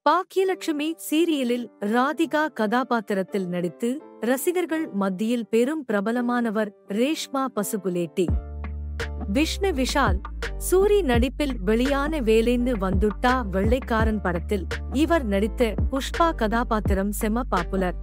பாக்கியலட்சுமி சீரியலில் ராதிகா கதாபாத்திரத்தில் நடித்து ரசிகர்கள் மத்தியில் பெரும் பிரபலமானவர் ரேஷ்மா பசுபுலேட்டி. விஷ்ணு விஷால் சூரி நடிப்பில் வெளியான வேலைந்து வந்துட்டா வெள்ளைக்காரன் படத்தில் இவர் நடித்த புஷ்பா கதாபாத்திரம் செம பாப்புலர்.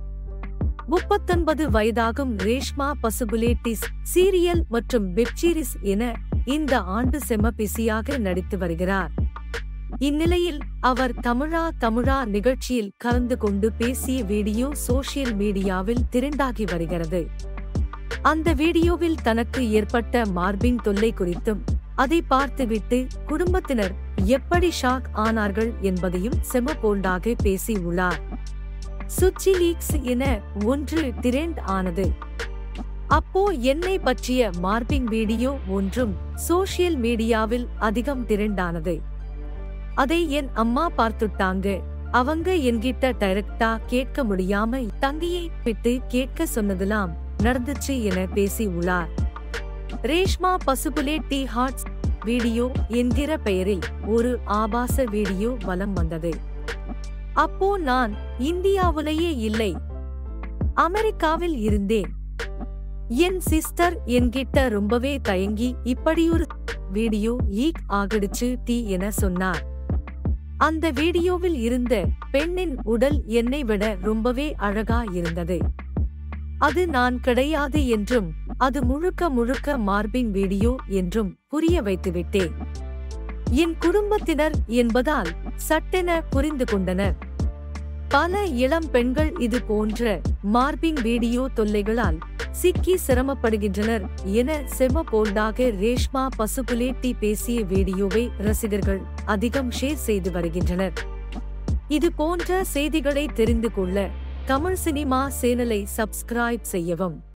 39 வயதாகும் ரேஷ்மா பசுபுலேட்டி சீரியல் மற்றும் வெப்சீரிஸ் என இந்த ஆண்டு செம பிஸியாக நடித்து வருகிறார். இந்நிலையில் அவர் தமிழா நிகழ்ச்சியில் கலந்து கொண்டு பேசிய வீடியோ சோஷியல் மீடியாவில் திரண்டாகி வருகிறது. அந்த வீடியோவில் தனக்கு ஏற்பட்ட மார்பிங் தொல்லை குறித்தும் அதை பார்த்துவிட்டு குடும்பத்தினர் எப்படி ஷாக் ஆனார்கள் என்பதையும் செம போல்டாக பேசி உள்ளார். சுச்சி லீக்ஸ் என ஒன்று திரண்ட் ஆனது. அப்போ என்னை பற்றிய மார்பிங் வீடியோ ஒன்றும் சோஷியல் மீடியாவில் அதிகம் திரண்டானது. அதை என் அம்மா பார்த்துட்டாங்க. அவங்க என்கிட்ட டைரக்டா கேட்க முடியாம தங்கியை விட்டு கேட்க சொன்னதெல்லாம் நடந்துச்சு என பேசி உள்ளார். ரேஷ்மா பசுபுலேட்டி ஹாட்ஸ் வீடியோ என்கிற பெயரில் ஒரு ஆபாச வீடியோ வலம் வந்தது. அப்போ நான் இந்தியாவிலேயே இல்லை, அமெரிக்காவில் இருந்தேன். என் சிஸ்டர் என்கிட்ட ரொம்பவே தயங்கி இப்படியொரு வீடியோ லீக் ஆகிடுச்சு என சொன்னார். அந்த வீடியோவில் இருந்த பெண்ணின் உடல் என்னை விட ரொம்பவே அழகா இருந்தது. அது நான் கிடையாது என்றும் அது முழுக்க மார்பிங் வீடியோ என்றும் புரிய வைத்துவிட்டேன். என் குடும்பத்தினர் என்பதால் சட்டென புரிந்து கொண்டனர். பல இளம் பெண்கள் இது போன்ற மார்பிங் வீடியோ தொல்லைகளால் சிக்கி சிரமப்படுகின்றனர் என செம போல்டாக ரேஷ்மா பசுபுலேட்டி பேசிய வீடியோவை ரசிகர்கள் அதிகம் ஷேர் செய்து வருகின்றனர். இது போன்ற செய்திகளை தெரிந்து கொள்ள தமிழ் சினிமா சேனலை சப்ஸ்கிரைப் செய்யவும்.